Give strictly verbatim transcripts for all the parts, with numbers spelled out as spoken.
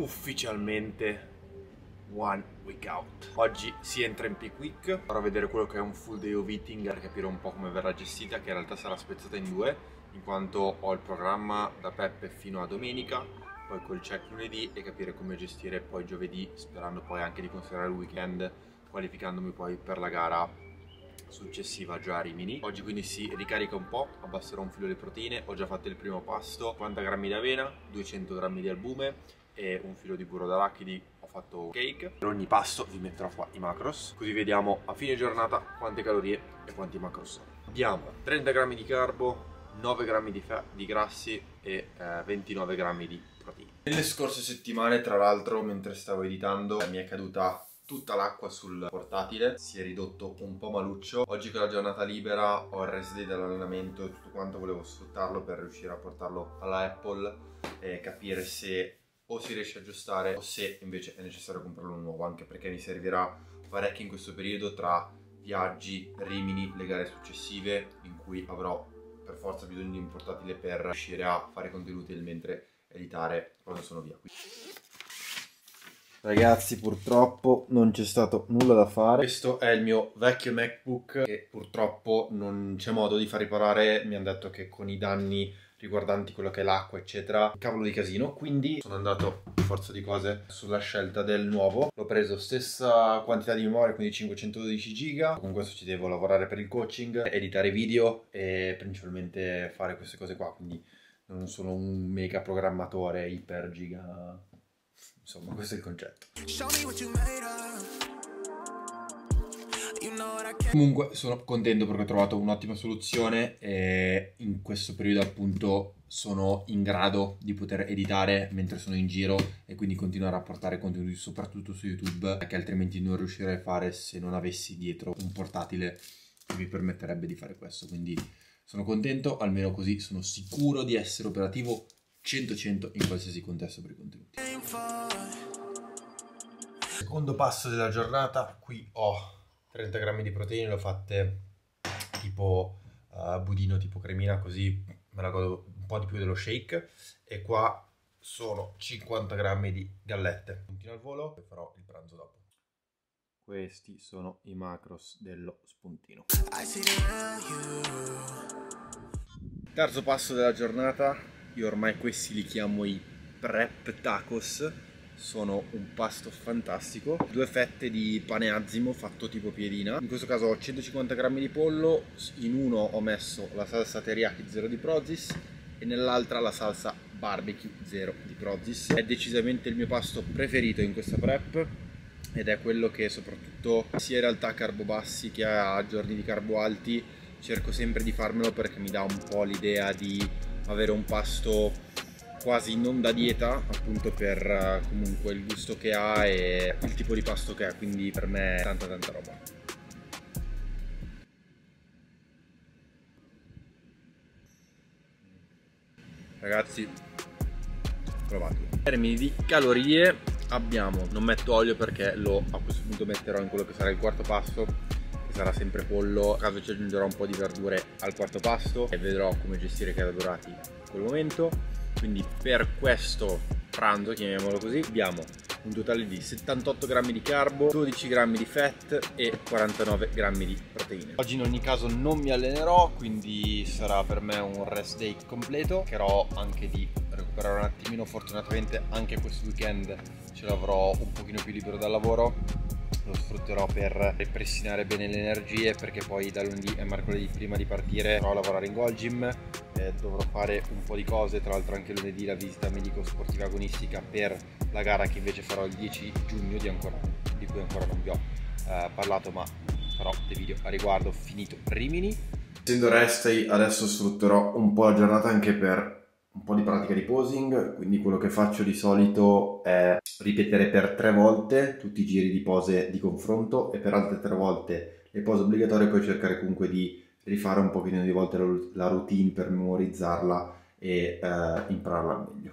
ufficialmente one week out. Oggi si entra in peak week, farò vedere quello che è un full day of eating per capire un po' come verrà gestita, che in realtà sarà spezzata in due, in quanto ho il programma da Peppe fino a domenica, poi col check lunedì, e capire come gestire poi giovedì, sperando poi anche di considerare il weekend, qualificandomi poi per la gara successiva già a Rimini. Oggi quindi si ricarica un po', abbasserò un filo le proteine, ho già fatto il primo pasto, cinquanta grammi di avena, duecento grammi di albume e un filo di burro d'arachidi, ho fatto cake. Per ogni pasto vi metterò qua i macros, così vediamo a fine giornata quante calorie e quanti macros sono. Abbiamo trenta grammi di carbo, nove grammi di, di grassi e eh, ventinove grammi di proteine. Nelle scorse settimane, tra l'altro, mentre stavo editando, mi è caduta tutta l'acqua sul portatile, si è ridotto un po' maluccio. Oggi che è la giornata libera, ho il rest day dell'allenamento e tutto quanto, volevo sfruttarlo per riuscire a portarlo alla Apple e capire se o si riesce a aggiustare o se invece è necessario comprarlo nuovo, anche perché mi servirà parecchio in questo periodo tra viaggi, Rimini, le gare successive, in cui avrò per forza bisogno di un portatile per riuscire a fare contenuti mentre editare quando sono via. Ragazzi, purtroppo non c'è stato nulla da fare. Questo è il mio vecchio MacBook che purtroppo non c'è modo di far riparare. Mi hanno detto che con i danni riguardanti quello che è l'acqua eccetera, cavolo di casino, quindi sono andato per forza di cose sulla scelta del nuovo. L'ho preso stessa quantità di memoria, quindi cinquecentododici giga. Con questo ci devo lavorare per il coaching, editare video e principalmente fare queste cose qua, quindi non sono un mega programmatore iper giga. Insomma, questo è il concetto. Comunque sono contento perché ho trovato un'ottima soluzione e in questo periodo appunto sono in grado di poter editare mentre sono in giro e quindi continuare a portare contenuti soprattutto su YouTube, che altrimenti non riuscirei a fare se non avessi dietro un portatile che mi permetterebbe di fare questo. Quindi sono contento, almeno così sono sicuro di essere operativo cento cento in qualsiasi contesto per i contenuti. Secondo passo della giornata, qui ho trenta grammi di proteine, le ho fatte tipo uh, budino, tipo cremina, così me la godo un po' di più dello shake. E qua sono cinquanta grammi di gallette. Continuo al volo e farò il pranzo dopo. Questi sono i macros dello spuntino. Terzo passo della giornata. Io ormai questi li chiamo i prep tacos, sono un pasto fantastico. Due fette di pane azzimo fatto tipo piedina, in questo caso ho centocinquanta grammi di pollo, in uno ho messo la salsa teriyaki zero di Prozis e nell'altra la salsa barbecue zero di Prozis. È decisamente il mio pasto preferito in questa prep ed è quello che soprattutto sia in realtà a carbo bassi che a giorni di carbo alti cerco sempre di farmelo, perché mi dà un po' l'idea di avere un pasto quasi non da dieta, appunto per uh, comunque il gusto che ha e il tipo di pasto che ha, quindi per me è tanta tanta roba. Ragazzi, provatelo. In termini di calorie abbiamo, non metto olio perché lo a questo punto metterò in quello che sarà il quarto pasto, sarà sempre pollo, a caso ci aggiungerò un po' di verdure al quarto pasto e vedrò come gestire i carboidrati in quel momento. Quindi per questo pranzo, chiamiamolo così, abbiamo un totale di settantotto grammi di carbo, dodici grammi di fat e quarantanove grammi di proteine. Oggi in ogni caso non mi allenerò, quindi sarà per me un rest day completo. Cercherò anche di recuperare un attimino, fortunatamente anche questo weekend ce l'avrò un pochino più libero dal lavoro. Lo sfrutterò per ripristinare bene le energie, perché poi da lunedì e mercoledì prima di partire dovrò lavorare in Goal Gym, eh, dovrò fare un po' di cose, tra l'altro anche lunedì la visita medico-sportiva agonistica per la gara che invece farò il dieci giugno, di, ancora, di cui ancora non vi ho eh, parlato, ma farò dei video a riguardo finito Rimini. Essendo rest day adesso sfrutterò un po' la giornata anche per un po' di pratica di posing, quindi quello che faccio di solito è ripetere per tre volte tutti i giri di pose di confronto e per altre tre volte le pose obbligatorie, poi cercare comunque di rifare un pochino di volte la routine per memorizzarla e eh, impararla meglio.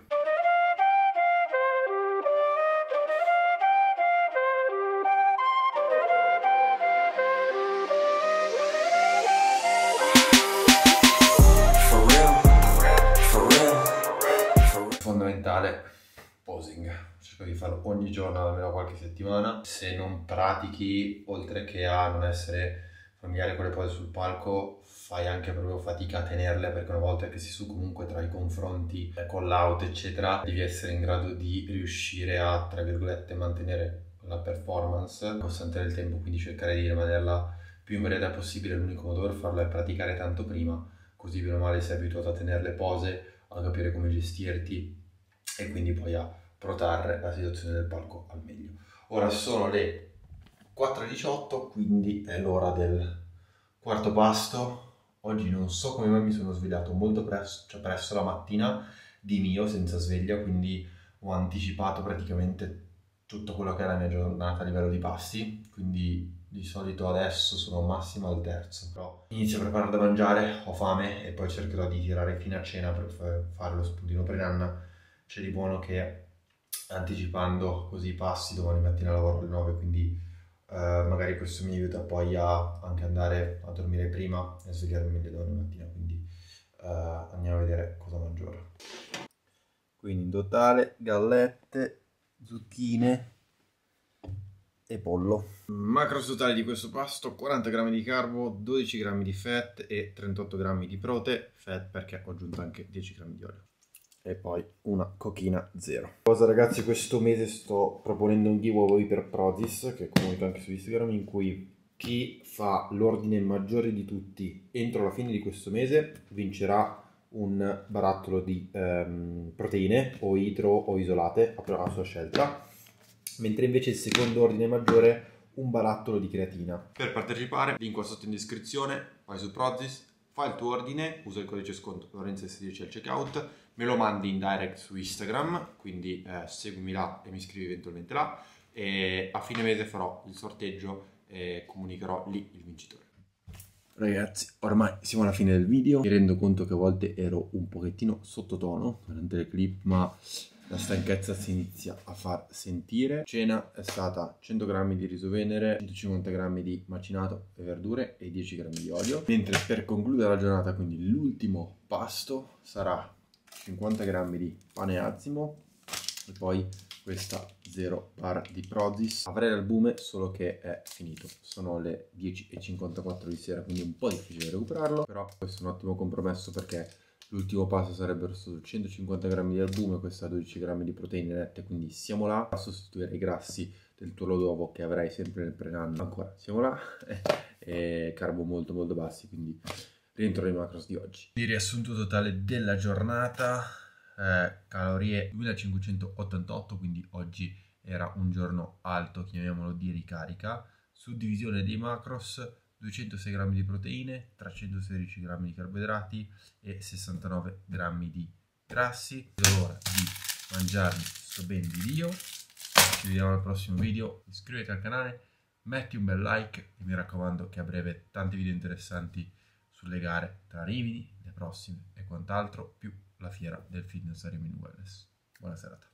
Fondamentale posing. Cerco di farlo ogni giorno, almeno qualche settimana. Se non pratichi, oltre che a non essere familiare con le pose sul palco, fai anche proprio fatica a tenerle, perché una volta che sei su comunque tra i confronti con l'auto eccetera, devi essere in grado di riuscire a, tra virgolette, mantenere la performance costante nel tempo, quindi cercare di rimanerla più in varietà possibile. L'unico modo per farlo è praticare tanto prima, così bene o male sei abituato a tenere le pose, a capire come gestirti e quindi poi a protrarre la situazione del palco al meglio. Ora sono le quattro e diciotto, quindi è l'ora del quarto pasto. Oggi non so come mai mi sono svegliato molto presto, cioè presto la mattina di mio, senza sveglia, quindi ho anticipato praticamente tutto quello che è la mia giornata a livello di pasti, quindi di solito adesso sono massimo al terzo, però inizio a preparare da mangiare, ho fame e poi cercherò di tirare fino a cena per fare lo spuntino per Nanna. C'è di buono che anticipando così i passi, domani mattina lavoro alle nove, quindi uh, magari questo mi aiuta poi a anche andare a dormire prima e svegliarmi meglio domani mattina, quindi uh, andiamo a vedere cosa mangio ora. Quindi in totale gallette, zucchine e pollo. Macros totale di questo pasto: quaranta grammi di carbo, dodici grammi di fat e trentotto grammi di prote. Fat perché ho aggiunto anche dieci grammi di olio. E poi una cochina zero. Cosa ragazzi, questo mese sto proponendo un giveaway per Prozis, che comunico anche su Instagram, in cui chi fa l'ordine maggiore di tutti entro la fine di questo mese vincerà un barattolo di ehm, proteine o idro o isolate a sua scelta, mentre invece il secondo ordine maggiore un barattolo di creatina. Per partecipare, link qua sotto in descrizione, vai su Prozis, fai il tuo ordine, usa il codice sconto Lorenzo S dieci al checkout, me lo mandi in direct su Instagram, quindi eh, seguimi là e mi scrivi eventualmente là, e a fine mese farò il sorteggio e comunicherò lì il vincitore. Ragazzi, ormai siamo alla fine del video, mi rendo conto che a volte ero un pochettino sottotono durante le clip, ma la stanchezza si inizia a far sentire. Cena è stata cento grammi di riso venere, centocinquanta grammi di macinato e verdure e dieci grammi di olio, mentre per concludere la giornata, quindi l'ultimo pasto, sarà cinquanta grammi di pane azimo e poi questa zero bar di Prozis. Avrei l'albume, solo che è finito, sono le dieci e cinquantaquattro di sera, quindi è un po' difficile recuperarlo, però questo è un ottimo compromesso perché l'ultimo passo sarebbero stato centocinquanta grammi di albume, questa dodici grammi di proteine nette, quindi siamo là a sostituire i grassi del tuorlo d'uovo che avrai sempre nel pre-nanno, ancora siamo là, e carbo molto molto bassi, quindi rientro nei macros di oggi. Il riassunto totale della giornata: eh, calorie duemilacinquecentottantotto, quindi oggi era un giorno alto, chiamiamolo di ricarica. Suddivisione dei macros: duecentosei grammi di proteine, trecentosedici grammi di carboidrati e sessantanove grammi di grassi. È ora di mangiarmi sto ben di Dio. Ci vediamo al prossimo video, iscriviti al canale, metti un bel like e mi raccomando che a breve tanti video interessanti sulle gare tra Rimini, le prossime e quant'altro, più la fiera del fitness a Rimini Wellness. Buona serata.